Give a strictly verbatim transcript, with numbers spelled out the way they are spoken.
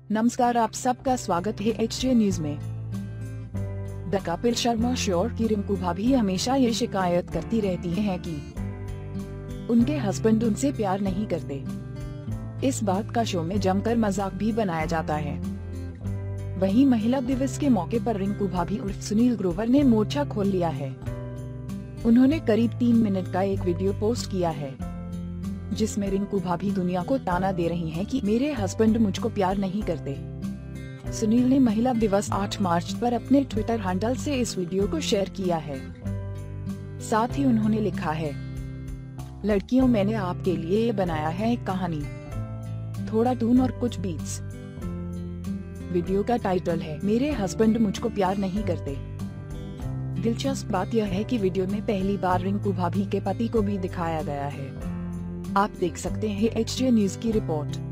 नमस्कार, आप सबका स्वागत है एच जे न्यूज में। द कपिल शर्मा शो की रिंकू भाभी हमेशा ये शिकायत करती रहती हैं कि उनके हस्बैंड उनसे प्यार नहीं करते। इस बात का शो में जमकर मजाक भी बनाया जाता है। वहीं महिला दिवस के मौके पर रिंकू भाभी उर्फ सुनील ग्रोवर ने मोर्चा खोल लिया है। उन्होंने करीब तीन मिनट का एक वीडियो पोस्ट किया है, जिसमें रिंकू भाभी दुनिया को ताना दे रही हैं कि मेरे हस्बैंड मुझको प्यार नहीं करते। सुनील ने महिला दिवस आठ मार्च पर अपने ट्विटर हैंडल से इस वीडियो को शेयर किया है। साथ ही उन्होंने लिखा है, लड़कियों, मैंने आपके लिए ये बनाया है एक कहानी, थोड़ा टून और कुछ बीट्स। वीडियो का टाइटल है, मेरे हस्बैंड मुझको प्यार नहीं करते। दिलचस्प बात यह है कि वीडियो में पहली बार रिंकू भाभी के पति को भी दिखाया गया है। आप देख सकते हैं एच जे न्यूज की रिपोर्ट।